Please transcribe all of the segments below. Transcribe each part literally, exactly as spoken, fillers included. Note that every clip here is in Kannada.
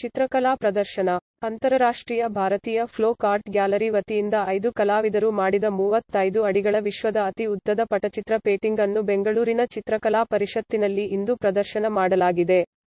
ಚಿತ್ರಕಲಾ ಪ್ರದರ್ಶನ. ಅಂತರರಾಷ್ಟ್ರೀಯ ಭಾರತೀಯ ಫ್ಲೋಕ್ ಆರ್ಟ್ ಗ್ಯಾಲರಿ ವತಿಯಿಂದ ಐದು ಕಲಾವಿದರು ಮಾಡಿದ ಮೂವತ್ತೈದು ಅಡಿಗಳ ವಿಶ್ವದ ಅತಿ ಉದ್ದದ ಪಟಚಿತ್ರ ಪೇಂಟಿಂಗ್ ಅನ್ನು ಬೆಂಗಳೂರಿನ ಚಿತ್ರಕಲಾ ಪರಿಷತ್ತಿನಲ್ಲಿ ಇಂದು ಪ್ರದರ್ಶನ ಮಾಡಲಾಗಿದೆ.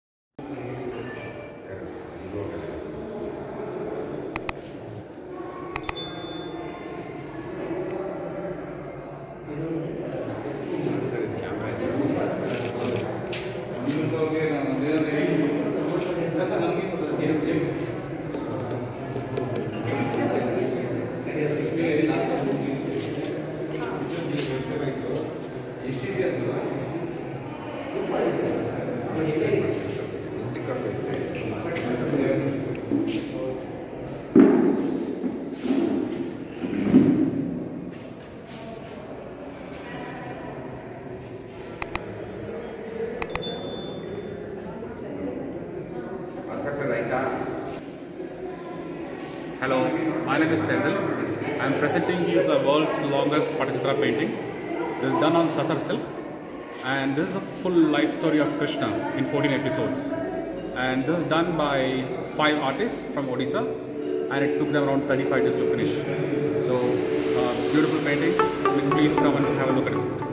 Hello, my name is Sendil. I am presenting you the world's longest Patachitra painting. This is done on Tasar silk, and this is a full life story of Krishna in fourteen episodes. And this is done by five artists from Odisha, and it took them around thirty-five days to finish. So, uh, beautiful painting. Please come and have a look at it.